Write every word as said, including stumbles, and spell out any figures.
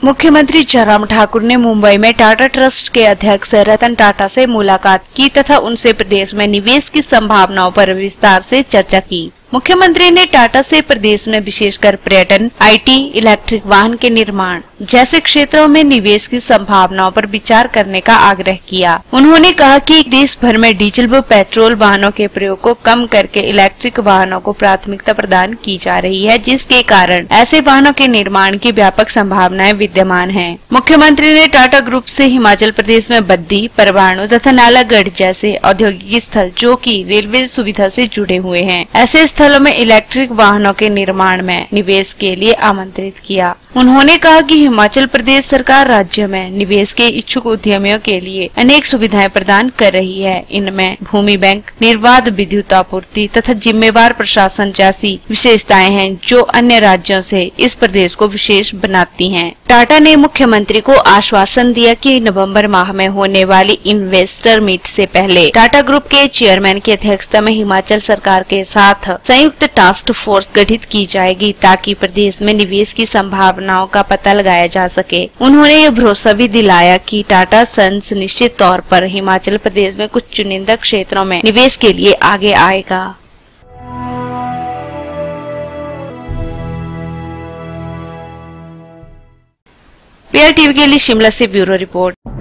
मुख्यमंत्री जयराम ठाकुर ने मुंबई में टाटा ट्रस्ट के अध्यक्ष रतन टाटा से मुलाकात की तथा उनसे प्रदेश में निवेश की संभावनाओं पर विस्तार से चर्चा की। मुख्यमंत्री ने टाटा से प्रदेश में विशेषकर पर्यटन, आईटी, इलेक्ट्रिक वाहन के निर्माण जैसे क्षेत्रों में निवेश की संभावनाओं पर विचार करने का आग्रह किया। उन्होंने कहा कि देश भर में डीजल व पेट्रोल वाहनों के प्रयोग को कम करके इलेक्ट्रिक वाहनों को प्राथमिकता प्रदान की जा रही है, जिसके कारण ऐसे वाहनों के निर्माण की व्यापक संभावनाएं विद्यमान हैं। मुख्यमंत्री ने टाटा ग्रुप से हिमाचल प्रदेश में बद्दी, परवाणु तथा नालागढ़ जैसे औद्योगिक स्थल जो कि रेलवे सुविधा से जुड़े हुए हैं, ऐसे स्थलों में इलेक्ट्रिक वाहनों के निर्माण में निवेश के लिए आमंत्रित किया। उन्होंने कहा कि हिमाचल प्रदेश सरकार राज्य में निवेश के इच्छुक उद्यमियों के लिए अनेक सुविधाएं प्रदान कर रही है। इनमें भूमि बैंक, निर्बाध विद्युत आपूर्ति तथा जिम्मेवार प्रशासन जैसी विशेषताएं हैं जो अन्य राज्यों से इस प्रदेश को विशेष बनाती हैं। टाटा ने मुख्यमंत्री को आश्वासन दिया कि नवंबर माह में होने वाली इन्वेस्टर मीट से पहले टाटा ग्रुप के चेयरमैन की अध्यक्षता में हिमाचल सरकार के साथ संयुक्त टास्क फोर्स गठित की जाएगी ताकि प्रदेश में निवेश की संभावनाओं का पता लगाया जा सके। उन्होंने ये भरोसा भी दिलाया कि टाटा सन्स निश्चित तौर पर हिमाचल प्रदेश में कुछ चुनिंदा क्षेत्रों में निवेश के लिए आगे आएगा। पीआर टीवी के लिए शिमला से ब्यूरो रिपोर्ट।